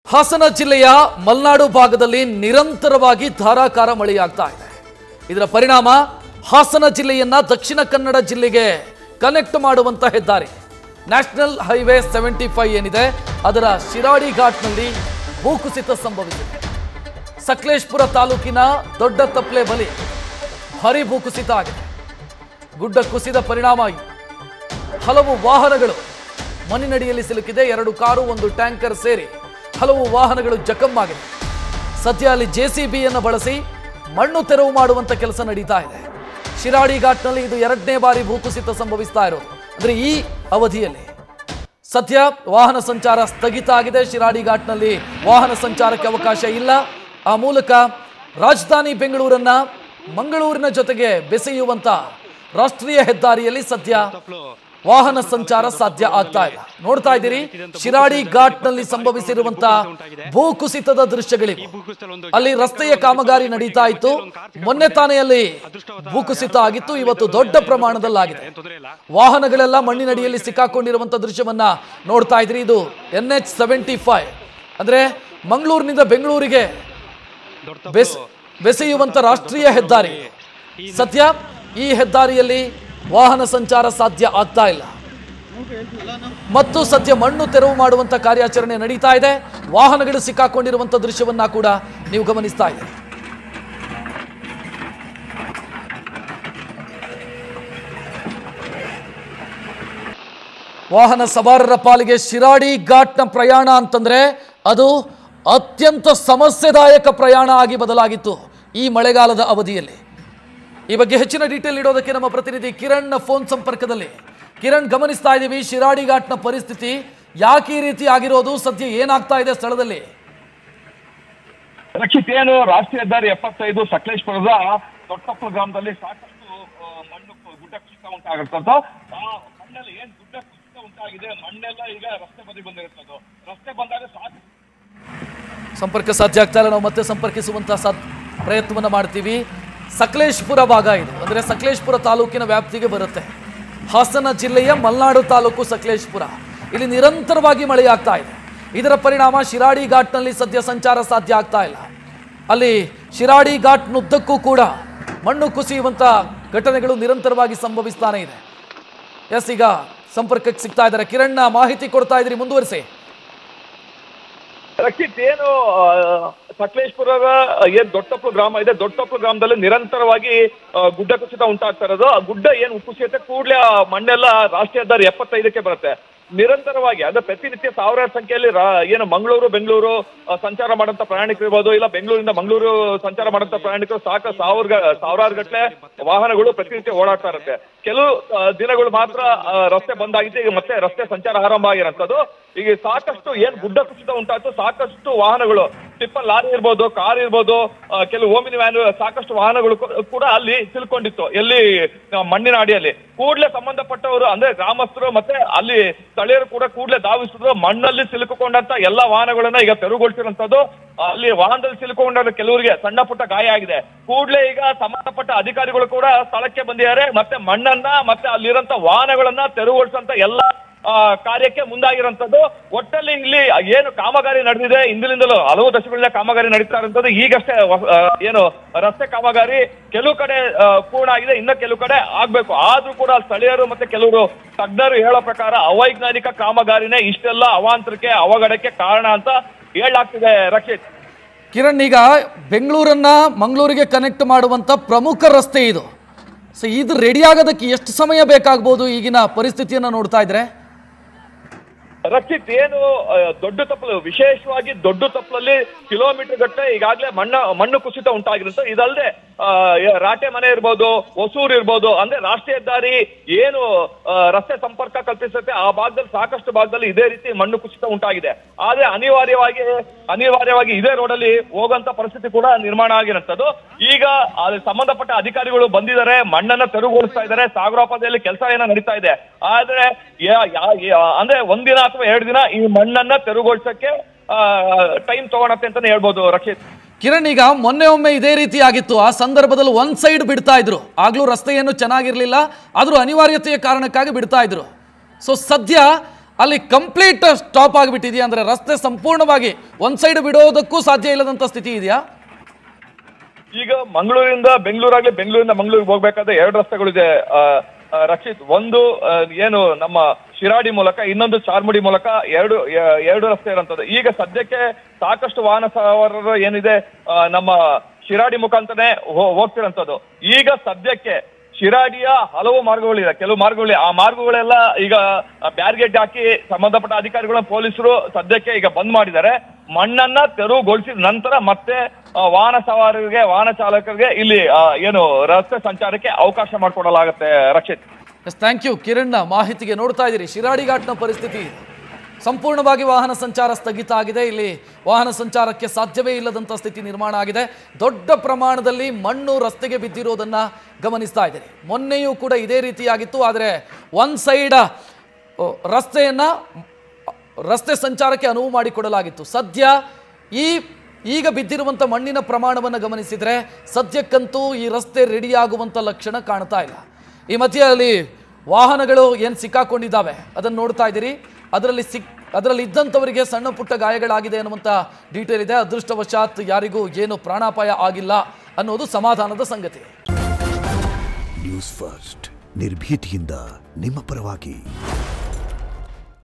ಹಾಸನ ಜಿಲ್ಲೆಯ ಮಲೆನಾಡು ಭಾಗದಲ್ಲಿ ನಿರಂತರವಾಗಿ ಧಾರಾಕಾರ ಮಳೆಯಾಗ್ತಾ ಇದೆ. ಇದರ ಪರಿಣಾಮ ಹಾಸನ ಜಿಲ್ಲೆಯನ್ನ ದಕ್ಷಿಣ ಕನ್ನಡ ಜಿಲ್ಲೆಗೆ ಕನೆಕ್ಟ್ ಮಾಡುವಂತ ಹೆದ್ದಾರಿ ನ್ಯಾಷನಲ್ ಹೈವೇ 75 ಏನಿದೆ ಅದರ ಶಿರಾಡಿ ಘಾಟ್ನಲ್ಲಿ ಭೂಕುಸಿತ ಸಂಭವಿಸಿದೆ. ಸಕಲೇಶಪುರ ತಾಲೂಕಿನ ದೊಡ್ಡ ತಪ್ಪಲೆ ಬಳಿ ಭಾರೀ ಭೂಕುಸಿತ ಆಗಿದೆ. ಗುಡ್ಡ ಕುಸಿದ ಪರಿಣಾಮ ಹಲವು ವಾಹನಗಳು ಮಣ್ಣಿನಡಿಯಲ್ಲಿ ಸಿಲುಕಿದೆ. 2 ಕಾರು 1 ಟ್ಯಾಂಕರ್ ಸೇರಿ ಹಲವು ವಾಹನಗಳು ಜಖಮ್ಮಾಗಿದೆ. ಸದ್ಯ ಅಲ್ಲಿ ಜೆಸಿಬಿಯನ್ನು ಬಳಸಿ ಮಣ್ಣು ತೆರವು ಮಾಡುವಂತ ಕೆಲಸ ನಡೀತಾ ಇದೆ. ಶಿರಾಡಿ ಘಾಟ್ನಲ್ಲಿ ಇದು 2ನೇ ಬಾರಿ ಭೂಕುಸಿತ ಸಂಭವಿಸ್ತಾ ಇರೋದು. ಅಂದ್ರೆ ಈ ಅವಧಿಯಲ್ಲಿ ಸದ್ಯ ವಾಹನ ಸಂಚಾರ ಸ್ಥಗಿತ ಆಗಿದೆ. ಶಿರಾಡಿ ಘಾಟ್ನಲ್ಲಿ ವಾಹನ ಸಂಚಾರಕ್ಕೆ ಅವಕಾಶ ಇಲ್ಲ. ಆ ಮೂಲಕ ರಾಜಧಾನಿ ಬೆಂಗಳೂರನ್ನ ಮಂಗಳೂರಿನ ಜೊತೆಗೆ ಬೆಸೆಯುವಂತ ರಾಷ್ಟ್ರೀಯ ಹೆದ್ದಾರಿಯಲ್ಲಿ ಸದ್ಯ ವಾಹನ ಸಂಚಾರ ಸಾಧ್ಯ ಆಗ್ತಾ ಇಲ್ಲ. ನೋಡ್ತಾ ಇದ್ದೀರಿ ಶಿರಾಡಿ ಘಾಟ್ನಲ್ಲಿ ಸಂಭವಿಸಿರುವಂತಹ ಭೂಕುಸಿತದ ದೃಶ್ಯಗಳಿವೆ. ಅಲ್ಲಿ ರಸ್ತೆಯ ಕಾಮಗಾರಿ ನಡೀತಾ ಇತ್ತು. ಮೊನ್ನೆ ತಾನೇ ಅಲ್ಲಿ ಭೂಕುಸಿತ ಆಗಿತ್ತು. ಇವತ್ತು ದೊಡ್ಡ ಪ್ರಮಾಣದಲ್ಲಾಗಿದೆ. ವಾಹನಗಳೆಲ್ಲ ಮಣ್ಣಿನಡಿಯಲ್ಲಿ ಸಿಕ್ಕಾಕೊಂಡಿರುವಂತಹ ದೃಶ್ಯವನ್ನ ನೋಡ್ತಾ ಇದ್ರಿ. ಇದು NH 75 ಅಂದ್ರೆ ಮಂಗಳೂರಿನಿಂದ ಬೆಂಗಳೂರಿಗೆ ಬೆಸೆಯುವಂತ ರಾಷ್ಟ್ರೀಯ ಹೆದ್ದಾರಿ. ಸದ್ಯ ಈ ಹೆದ್ದಾರಿಯಲ್ಲಿ ವಾಹನ ಸಂಚಾರ ಸಾಧ್ಯ ಆಗ್ತಾ ಇಲ್ಲ ಮತ್ತು ಸದ್ಯ ಮಣ್ಣು ತೆರವು ಮಾಡುವಂತ ಕಾರ್ಯಾಚರಣೆ ನಡೀತಾ ಇದೆ. ವಾಹನಗಳು ಸಿಕ್ಕಾಕೊಂಡಿರುವಂತ ದೃಶ್ಯವನ್ನ ಕೂಡ ನೀವು ಗಮನಿಸ್ತಾ ಇದ್ದೀರಿ. ವಾಹನ ಸವಾರರ ಪಾಲಿಗೆ ಶಿರಾಡಿ ಘಾಟ್ನ ಪ್ರಯಾಣ ಅಂತಂದ್ರೆ ಅದು ಅತ್ಯಂತ ಸಮಸ್ಯೆದಾಯಕ ಪ್ರಯಾಣ ಆಗಿ ಬದಲಾಗಿತ್ತು ಈ ಮಳೆಗಾಲದ ಅವಧಿಯಲ್ಲಿ. ಈ ಬಗ್ಗೆ ಹೆಚ್ಚಿನ ಡೀಟೇಲ್ ನೀಡೋದಕ್ಕೆ ನಮ್ಮ ಪ್ರತಿನಿಧಿ ಕಿರಣ್ ಫೋನ್ ಸಂಪರ್ಕದಲ್ಲಿ. ಕಿರಣ್, ಗಮನಿಸ್ತಾ ಇದ್ದೀವಿ ಶಿರಾಡಿ ಘಾಟ್ನ ಪರಿಸ್ಥಿತಿ ಯಾಕೆ ಈ ರೀತಿ ಆಗಿರೋದು, ಸದ್ಯ ಏನಾಗ್ತಾ ಇದೆ ಸ್ಥಳದಲ್ಲಿ? ರಕ್ಷಿತ್, ಏನು ರಾಷ್ಟ್ರೀಯ ಹೆದ್ದಾರಿ 75 ಸಕಲೇಶಪುರದ ದೊಡ್ಡಪುರ ಗ್ರಾಮದಲ್ಲಿ ಸಾಕಷ್ಟು ಮಣ್ಣು ಗುಡ್ಡ ಕುಸಿತ ಉಂಟಾಗಿರ್ತದ್ದು. ಆ ಮಣ್ಣಲ್ಲಿ ಏನ್ ಗುಡ್ಡ ಕುಸಿತ ಉಂಟಾಗಿದೆ, ಮಣ್ಣೆಲ್ಲ ಈಗ ರಸ್ತೆ ಬದಿ ಬಂದಿರುತ್ತದು. ರಸ್ತೆ ಬಂದಾಗ ಸಂಪರ್ಕ ಸಾಧ್ಯ ಆಗ್ತಾ ಇಲ್ಲ. ನಾವು ಮತ್ತೆ ಸಂಪರ್ಕಿಸುವಂತಹ ಪ್ರಯತ್ನವನ್ನ ಮಾಡ್ತೀವಿ. ಸಕಲೇಶಪುರ ಭಾಗ ಇದು, ಅಂದ್ರೆ ಸಕಲೇಶಪುರ ತಾಲೂಕಿನ ವ್ಯಾಪ್ತಿಗೆ ಬರುತ್ತೆ. ಹಾಸನ ಜಿಲ್ಲೆಯ ಮಲೆನಾಡು ತಾಲೂಕು ಸಕಲೇಶಪುರ. ಇಲ್ಲಿ ನಿರಂತರವಾಗಿ ಮಳೆಯಾಗ್ತಾ ಇದೆ. ಇದರ ಪರಿಣಾಮ ಶಿರಾಡಿ ಘಾಟ್ನಲ್ಲಿ ಸದ್ಯ ಸಂಚಾರ ಸಾಧ್ಯ ಆಗ್ತಾ ಇಲ್ಲ. ಅಲ್ಲಿ ಶಿರಾಡಿ ಘಾಟ್ನುದ್ದಕ್ಕೂ ಕೂಡ ಮಣ್ಣು ಕುಸಿಯುವಂತ ಘಟನೆಗಳು ನಿರಂತರವಾಗಿ ಸಂಭವಿಸ್ತಾನೆ ಇದೆ. ಎಸ್, ಈಗ ಸಂಪರ್ಕಕ್ಕೆ ಸಿಗ್ತಾ ಇದ್ದಾರೆ. ಕಿರಣ್, ಮಾಹಿತಿ ಕೊಡ್ತಾ ಇದ್ರಿ, ಮುಂದುವರಿಸಿ. ರಕ್ಷಿತ್, ಏನು ಸಕಲೇಶಪುರದ ಏನ್ ದೊಡ್ಡಪುರ ಗ್ರಾಮ ಇದೆ, ದೊಡ್ಡಪುರ ಗ್ರಾಮದಲ್ಲಿ ನಿರಂತರವಾಗಿ ಗುಡ್ಡ ಕುಸಿತ ಉಂಟಾಗ್ತಾ ಇರೋದು. ಆ ಗುಡ್ಡ ಏನು ಕುಸಿಯುತ್ತೆ ಕೂಡಲೇ ಆ ಮಣ್ಣೆಲ್ಲ ರಾಷ್ಟ್ರೀಯ ಹೆದ್ದಾರಿ 75ಕ್ಕೆ ಬರುತ್ತೆ. ನಿರಂತರವಾಗಿ ಅಂದ್ರೆ ಪ್ರತಿನಿತ್ಯ ಸಾವಿರಾರು ಸಂಖ್ಯೆಯಲ್ಲಿ ಏನು ಮಂಗಳೂರು ಬೆಂಗಳೂರು ಸಂಚಾರ ಮಾಡುವಂತ ಪ್ರಯಾಣಿಕರು ಇರ್ಬೋದು, ಇಲ್ಲ ಬೆಂಗಳೂರಿಂದ ಮಂಗಳೂರು ಸಂಚಾರ ಮಾಡುವಂತ ಪ್ರಯಾಣಿಕರು ಸಾವಿರಾರು ಗಟ್ಟಲೆ ವಾಹನಗಳು ಪ್ರತಿನಿತ್ಯ ಓಡಾಡ್ತಾ ಇರುತ್ತೆ. ಕೆಲವು ದಿನಗಳು ಮಾತ್ರ ರಸ್ತೆ ಬಂದಾಗಿತ್ತು. ಈಗ ಮತ್ತೆ ರಸ್ತೆ ಸಂಚಾರ ಆರಂಭ ಆಗಿರೋಂಥದ್ದು. ಈಗ ಸಾಕಷ್ಟು ಏನ್ ಗುಡ್ಡ ಕುಸಿತ ಉಂಟಾಯ್ತು, ಸಾಕಷ್ಟು ವಾಹನಗಳು, ಟಿಪ್ಪರ್ ಲಾರಿ ಇರ್ಬೋದು, ಕಾರ್ ಇರ್ಬೋದು, ಕೆಲವು ಓಮಿನಿ ವ್ಯಾನ್, ಸಾಕಷ್ಟು ವಾಹನಗಳು ಕೂಡ ಅಲ್ಲಿ ಸಿಲ್ಕೊಂಡಿತ್ತು. ಎಲ್ಲಿ ಮಣ್ಣಿನ ಅಡಿಯಲ್ಲಿ ಕೂಡಲೇ ಸಂಬಂಧಪಟ್ಟವರು ಅಂದ್ರೆ ಗ್ರಾಮಸ್ಥರು ಮತ್ತೆ ಅಲ್ಲಿ ಸ್ಥಳೀಯರು ಕೂಡ ಕೂಡಲೇ ಧಾವಿಸಿದ್ರು. ಮಣ್ಣಲ್ಲಿ ಸಿಲುಕೊಂಡಂತ ಎಲ್ಲಾ ವಾಹನಗಳನ್ನ ಈಗ ತೆರವುಗೊಳಿಸಿರುವಂತದ್ದು. ಅಲ್ಲಿ ವಾಹನದಲ್ಲಿ ಸಿಲುಕೊಂಡ ಕೆಲವರಿಗೆ ಸಣ್ಣ ಪುಟ್ಟ ಗಾಯ ಆಗಿದೆ. ಕೂಡಲೇ ಈಗ ಸಂಬಂಧಪಟ್ಟ ಅಧಿಕಾರಿಗಳು ಕೂಡ ಸ್ಥಳಕ್ಕೆ ಬಂದಿದ್ದಾರೆ. ಮತ್ತೆ ಮಣ್ಣನ್ನ ಮತ್ತೆ ಅಲ್ಲಿರಂತ ವಾಹನಗಳನ್ನ ತೆರವುಗೊಳಿಸುವಂತ ಎಲ್ಲ ಕಾರ್ಯಕ್ಕೆ ಮುಂದಾಗಿರುವಂತದ್ದು. ಒಟ್ಟಲ್ಲಿ ಇಲ್ಲಿ ಏನು ಕಾಮಗಾರಿ ನಡೆದಿದೆ, ಇಂದಿನಿಂದಲೂ ಹಲವು ದಶಕಗಳಿಂದ ಕಾಮಗಾರಿ ನಡೀತಾ ಇರುವಂತದ್ದು. ಈಗಷ್ಟೇ ಏನು ರಸ್ತೆ ಕಾಮಗಾರಿ ಕೆಲವು ಕಡೆ ಪೂರ್ಣ ಆಗಿದೆ, ಇನ್ನು ಕೆಲವು ಕಡೆ ಆಗ್ಬೇಕು. ಆದ್ರೂ ಕೂಡ ಸ್ಥಳೀಯರು ಮತ್ತೆ ಕೆಲವರು ತಜ್ಞರು ಹೇಳೋ ಪ್ರಕಾರ ಅವೈಜ್ಞಾನಿಕ ಕಾಮಗಾರಿನೇ ಇಷ್ಟೆಲ್ಲ ಅವಾಂತರಕ್ಕೆ ಅವಘಡಕ್ಕೆ ಕಾರಣ ಅಂತ ಹೇಳಲಾಗ್ತಿದೆ. ರಕ್ಷಿತ್, ಕಿರಣ್, ಈಗ ಬೆಂಗಳೂರನ್ನ ಮಂಗಳೂರಿಗೆ ಕನೆಕ್ಟ್ ಮಾಡುವಂತ ಪ್ರಮುಖ ರಸ್ತೆ ಇದು. ಸೊ ಇದು ರೆಡಿ ಆಗೋದಕ್ಕೆ ಎಷ್ಟು ಸಮಯ ಬೇಕಾಗಬಹುದು ಈಗಿನ ಪರಿಸ್ಥಿತಿಯನ್ನ ನೋಡ್ತಾ ಇದ್ರೆ? ರಕ್ಷಿತ್, ಏನು ದೊಡ್ಡ ತಪ್ಪಲು, ವಿಶೇಷವಾಗಿ ದೊಡ್ಡ ತಪ್ಪಲಲ್ಲಿ ಕಿಲೋಮೀಟರ್ ಗಟ್ಟಲೆ ಈಗಾಗಲೇ ಮಣ್ಣು ಕುಸಿತ ಉಂಟಾಗಿರುತ್ತೆ. ಇದಲ್ಲದೆ ರಾಟೆ ಮನೆ ಇರ್ಬೋದು, ಹೊಸೂರು ಇರ್ಬೋದು, ಅಂದ್ರೆ ರಾಷ್ಟ್ರೀಯ ಹೆದ್ದಾರಿ ಏನು ರಸ್ತೆ ಸಂಪರ್ಕ ಕಲ್ಪಿಸುತ್ತೆ ಆ ಭಾಗದಲ್ಲಿ ಸಾಕಷ್ಟು ಭಾಗದಲ್ಲಿ ಇದೇ ರೀತಿ ಮಣ್ಣು ಕುಸಿತ ಉಂಟಾಗಿದೆ. ಆದ್ರೆ ಅನಿವಾರ್ಯವಾಗಿ ಇದೇ ರೋಡಲ್ಲಿ ಹೋಗುವಂತ ಪರಿಸ್ಥಿತಿ ಕೂಡ ನಿರ್ಮಾಣ ಆಗಿರುವಂತದ್ದು. ಈಗ ಸಂಬಂಧಪಟ್ಟ ಅಧಿಕಾರಿಗಳು ಬಂದಿದ್ದಾರೆ, ಮಣ್ಣನ್ನ ತೆರವುಗೊಳಿಸ್ತಾ ಇದ್ದಾರೆ. ಸಾಗರೋಪಾದಿಯಲ್ಲಿ ಕೆಲಸ ಏನೋ ನಡೀತಾ ಇದೆ. ಆದ್ರೆ ಅಂದ್ರೆ ಒಂದಿನ ಅಥವಾ 2 ದಿನ ಈ ಮಣ್ಣನ್ನ ತೆರವುಗೊಳಿಸಕ್ಕೆ ಟೈಮ್ ತಗೊಳತ್ತೆ ಅಂತಾನೆ ಹೇಳ್ಬೋದು. ರಕ್ಷಿತ್, ಕಿರಣ್, ಈಗ ಮೊನ್ನೆ ಒಮ್ಮೆ ಇದೇ ರೀತಿ ಆಗಿತ್ತು. ಆ ಸಂದರ್ಭದಲ್ಲಿ ಒಂದ್ ಸೈಡ್ ಬಿಡ್ತಾ ಇದ್ರು. ಆಗ್ಲೂ ರಸ್ತೆ ಏನು ಚೆನ್ನಾಗಿರ್ಲಿಲ್ಲ, ಆದ್ರೂ ಅನಿವಾರ್ಯತೆಯ ಕಾರಣಕ್ಕಾಗಿ ಬಿಡ್ತಾ ಇದ್ರು. ಸೊ ಸದ್ಯ ಅಲ್ಲಿ ಕಂಪ್ಲೀಟ್ ಸ್ಟಾಪ್ ಆಗಿಬಿಟ್ಟಿದೆಯಾ? ಅಂದರೆ ರಸ್ತೆ ಸಂಪೂರ್ಣವಾಗಿ ಒಂದು ಸೈಡ್ ಬಿಡೋದಕ್ಕೂ ಸಾಧ್ಯ ಇಲ್ಲದಂಥ ಸ್ಥಿತಿ ಇದೆಯಾ? ಈಗ ಮಂಗಳೂರಿಂದ ಬೆಂಗಳೂರಾಗ್ಲಿ, ಬೆಂಗಳೂರಿಂದ ಮಂಗಳೂರಿಗೆ ಹೋಗ್ಬೇಕಾದ್ರೆ 2 ರಸ್ತೆಗಳಿದೆ ರಕ್ಷಿತ್. ಒಂದು ಏನು ನಮ್ಮ ಶಿರಾಡಿ ಮೂಲಕ, ಇನ್ನೊಂದು ಚಾರ್ಮುಡಿ ಮೂಲಕ ಎರಡು ರಸ್ತೆ ಇರುವಂತದ್ದು. ಈಗ ಸದ್ಯಕ್ಕೆ ಸಾಕಷ್ಟು ವಾಹನ ಸವಾರರು ಏನಿದೆ ನಮ್ಮ ಶಿರಾಡಿ ಮುಖಾಂತರನೇ ಹೋಗ್ತಿರೋಂಥದ್ದು. ಈಗ ಸದ್ಯಕ್ಕೆ ಶಿರಾಡಿಯ ಹಲವು ಮಾರ್ಗಗಳಿದೆ, ಕೆಲವು ಮಾರ್ಗಗಳು, ಆ ಮಾರ್ಗಗಳೆಲ್ಲ ಈಗ ಬ್ಯಾರಿಗೇಡ್ ಹಾಕಿ ಸಂಬಂಧಪಟ್ಟ ಅಧಿಕಾರಿಗಳು, ಪೊಲೀಸರು ಸದ್ಯಕ್ಕೆ ಈಗ ಬಂದ್ ಮಾಡಿದ್ದಾರೆ. ಮಣ್ಣನ್ನ ತೆರವುಗೊಳಿಸಿದ ನಂತರ ಮತ್ತೆ ವಾಹನ ಸವಾರರಿಗೆ, ವಾಹನ ಚಾಲಕರಿಗೆ ಇಲ್ಲಿ ಏನು ರಸ್ತೆ ಸಂಚಾರಕ್ಕೆ ಅವಕಾಶ ಮಾಡಿಕೊಡಲಾಗುತ್ತೆ. Rakshit, thank you Kiran. ಮಾಹಿತಿಗೆ ನೋಡ್ತಾ ಇದ್ದೀರಿ, ಶಿರಾಡಿ ಘಾಟ್ನ ಪರಿಸ್ಥಿತಿ ಸಂಪೂರ್ಣವಾಗಿ ವಾಹನ ಸಂಚಾರ ಸ್ಥಗಿತ ಆಗಿದೆ. ಇಲ್ಲಿ ವಾಹನ ಸಂಚಾರಕ್ಕೆ ಸಾಧ್ಯವೇ ಇಲ್ಲದಂಥ ಸ್ಥಿತಿ ನಿರ್ಮಾಣ ಆಗಿದೆ. ದೊಡ್ಡ ಪ್ರಮಾಣದಲ್ಲಿ ಮಣ್ಣು ರಸ್ತೆಗೆ ಬಿದ್ದಿರೋದನ್ನು ಗಮನಿಸ್ತಾ ಇದ್ದೀರಿ. ಮೊನ್ನೆಯೂ ಕೂಡ ಇದೇ ರೀತಿಯಾಗಿತ್ತು, ಆದರೆ ಒಂದು ಸೈಡ್ ರಸ್ತೆ ಸಂಚಾರಕ್ಕೆ ಅನುವು ಮಾಡಿಕೊಡಲಾಗಿತ್ತು. ಸದ್ಯ ಈಗ ಬಿದ್ದಿರುವಂಥ ಮಣ್ಣಿನ ಪ್ರಮಾಣವನ್ನು ಗಮನಿಸಿದರೆ ಸದ್ಯಕ್ಕಂತೂ ಈ ರಸ್ತೆ ರೆಡಿಯಾಗುವಂಥ ಲಕ್ಷಣ ಕಾಣ್ತಾ ಇಲ್ಲ. ಈ ಮಧ್ಯದಲ್ಲಿ ವಾಹನಗಳು ಏನು ಸಿಕ್ಕಾಕೊಂಡಿದ್ದಾವೆ ಅದನ್ನು ನೋಡ್ತಾ ಇದ್ದೀರಿ. ಅದರಲ್ಲಿ ಇದ್ದಂಥವರಿಗೆ ಸಣ್ಣ ಪುಟ್ಟ ಗಾಯಗಳಾಗಿದೆ ಅನ್ನುವಂಥ ಡೀಟೇಲ್ ಇದೆ. ಅದೃಷ್ಟವಶಾತ್ ಯಾರಿಗೂ ಏನು ಪ್ರಾಣಾಪಾಯ ಆಗಿಲ್ಲ ಅನ್ನೋದು ಸಮಾಧಾನದ ಸಂಗತಿ. ನ್ಯೂಸ್ ಫಸ್ಟ್, ನಿರ್ಭೀತಿಯಿಂದ ನಿಮ್ಮ ಪರವಾಗಿ.